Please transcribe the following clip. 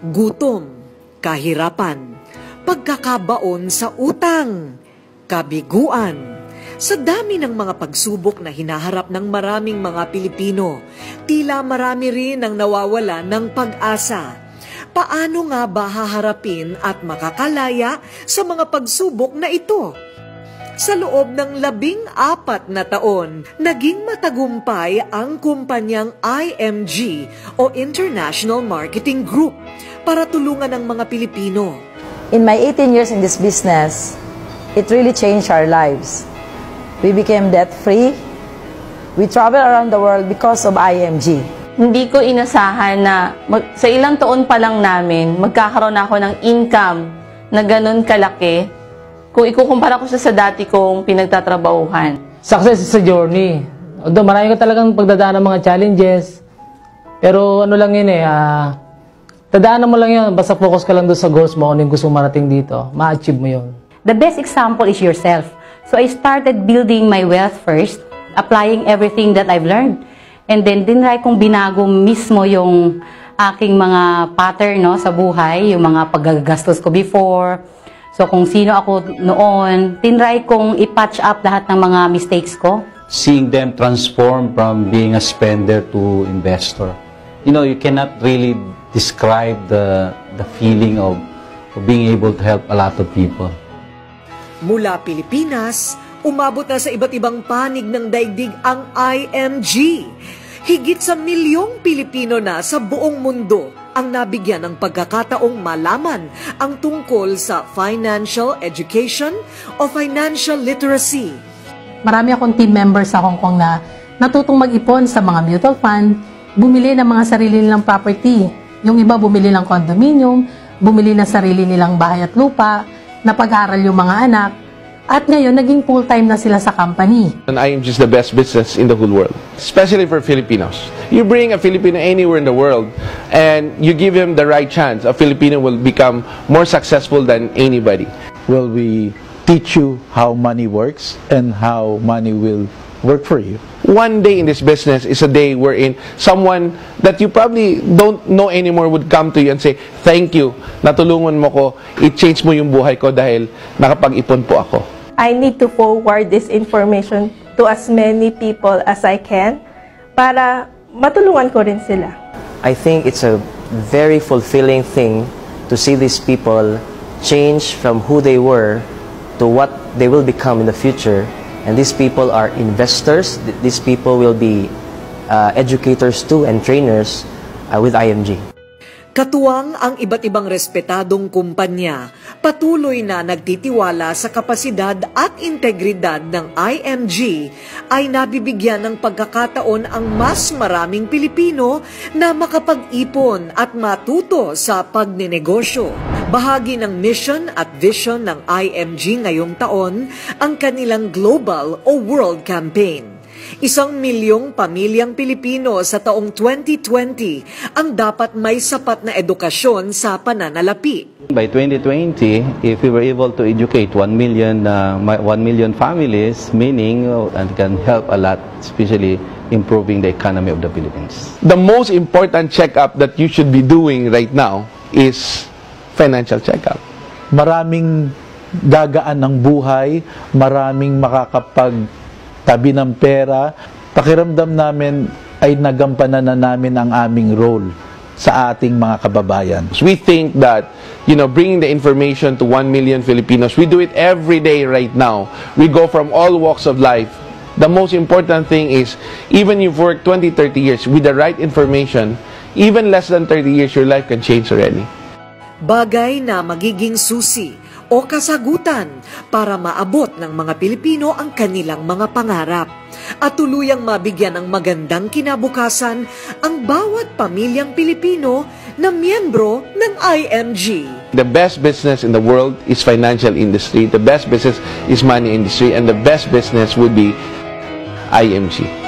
gutom, kahirapan, pagkakabaon sa utang, kabiguan. Sa dami ng mga pagsubok na hinaharap ng maraming mga Pilipino, tila marami rin ang nawawala ng pag-asa. Paano nga ba haharapin at makakalaya sa mga pagsubok na ito? Sa loob ng 14 na taon, naging matagumpay ang kumpanyang IMG o International Marketing Group para tulungan ang mga Pilipino. In my 18 years in this business, it really changed our lives. We became debt-free. We travel around the world because of IMG. Hindi ko inasahan na sa ilang taon pa lang namin, magkakaroon ako ng income na ganun kalaki kung ikukumpara ko siya sa dati kong pinagtatrabahuhan. Success is a journey. Although marami ka talagang pagdadaan ng mga challenges, pero ano lang yun tadaanan mo lang yun, basta focus ka lang doon sa goals mo, ano yung gusto marating dito, ma-achieve mo yun. The best example is yourself. So I started building my wealth first, applying everything that I've learned. And then dinry kong binago mismo yung aking mga pattern sa buhay, yung mga paggagastos ko before. So kung sino ako noon, tinry kong i-patch up lahat ng mga mistakes ko. Seeing them transform from being a spender to investor. You know, you cannot really describe the feeling of being able to help a lot of people. Mula Pilipinas, umabot na sa iba't ibang panig ng daigdig ang IMG. Higit sa milyong Pilipino na sa buong mundo ang nabigyan ng pagkakataong malaman ang tungkol sa financial education o financial literacy. Marami akong team members sa Hong Kong na natutong mag-ipon sa mga mutual fund, bumili ng mga sarili nilang property. Yung iba bumili ng condominium, bumili ng sarili nilang bahay at lupa, napag-aral yung mga anak, at ngayon naging full-time na sila sa company. IMG is the best business in the whole world, especially for Filipinos. You bring a Filipino anywhere in the world and you give him the right chance, a Filipino will become more successful than anybody. Well, we teach you how money works and how money will work for you. One day in this business is a day wherein someone that you probably don't know anymore would come to you and say, "Thank you, natulungan mo ko, i-change mo yung buhay ko dahil nakapag-ipon po ako." I need to forward this information to as many people as I can para matulungan ko rin sila. I think it's a very fulfilling thing to see these people change from who they were to what they will become in the future. And these people are investors. These people will be educators too and trainers with IMG. Katuwang ang iba't ibang respetadong kumpanya, patuloy na nagtitiwala sa kapasidad at integridad ng IMG ay nabibigyan ng pagkakataon ang mas maraming Pilipino na makapag-ipon at matuto sa pagnenegosyo. Bahagi ng mission at vision ng IMG ngayong taon ang kanilang global o world campaign. 1 milyong pamilyang Pilipino sa taong 2020 ang dapat may sapat na edukasyon sa pananalapi. By 2020, if we were able to educate 1 million families, meaning and can help a lot, especially improving the economy of the Philippines. The most important checkup that you should be doing right now is financial checkup. Maraming gagaan ng buhay, maraming makakapagtabi ng pera. Pakiramdam namin ay nagampanan na namin ang aming role sa ating mga kababayan. We think that, bringing the information to 1 million Filipinos, we do it every day right now. We go from all walks of life. The most important thing is, even you've worked 20, 30 years, with the right information, even less than 30 years, your life can change already. Bagay na magiging susi o kasagutan para maabot ng mga Pilipino ang kanilang mga pangarap at tuluyang mabigyan ng magandang kinabukasan ang bawat pamilyang Pilipino na miyembro ng IMG. The best business in the world is financial industry. The best business is money industry. And the best business would be IMG.